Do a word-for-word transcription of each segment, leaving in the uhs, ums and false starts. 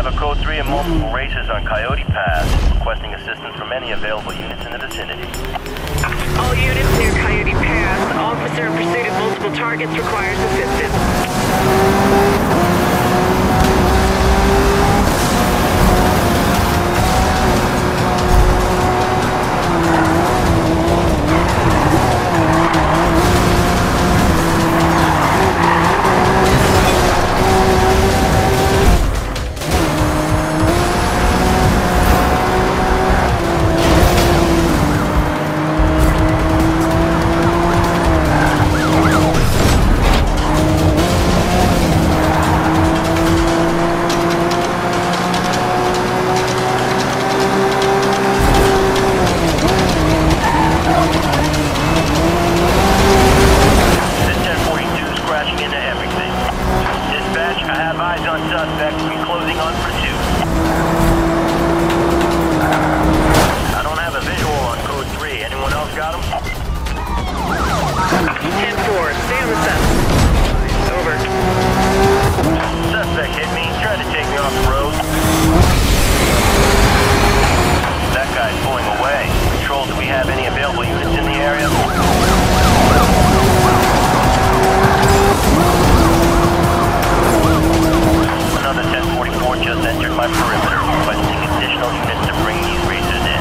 have a code three and multiple racers on Coyote Pass, requesting assistance from any available units in the vicinity. All units near Coyote Pass. Officer in pursuit of multiple targets requires assistance. Suspect will be closing on pursuit. I don't have a visual on code three. Anyone else got him? ten four, stay on the set. Over. Suspect hit me. Tried to take me off the road. That guy's pulling away. Control, do we have any available units in the area? Another ten forty-four just entered my perimeter, requesting additional units to bring these racers in.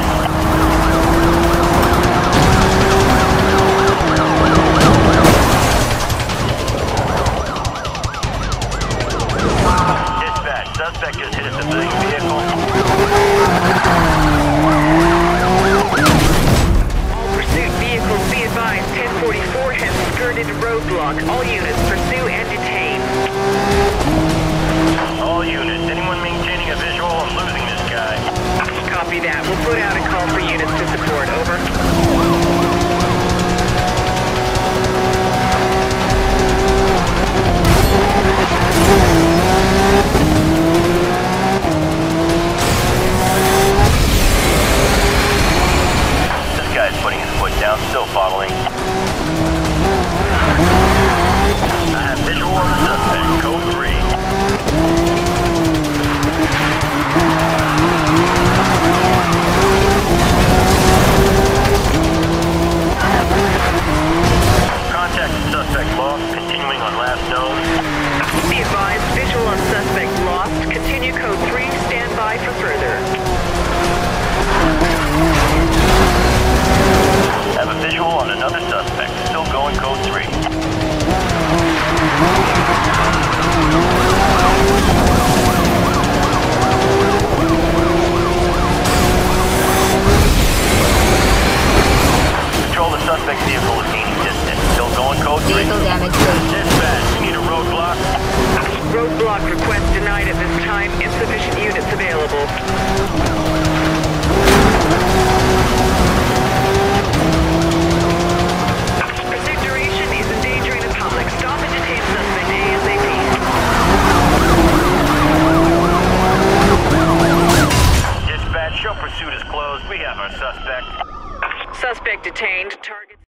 Dispatch, suspect just hit a civilian